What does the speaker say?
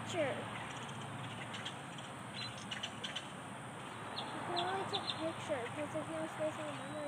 picture. You can only take a picture because if you was facing the memory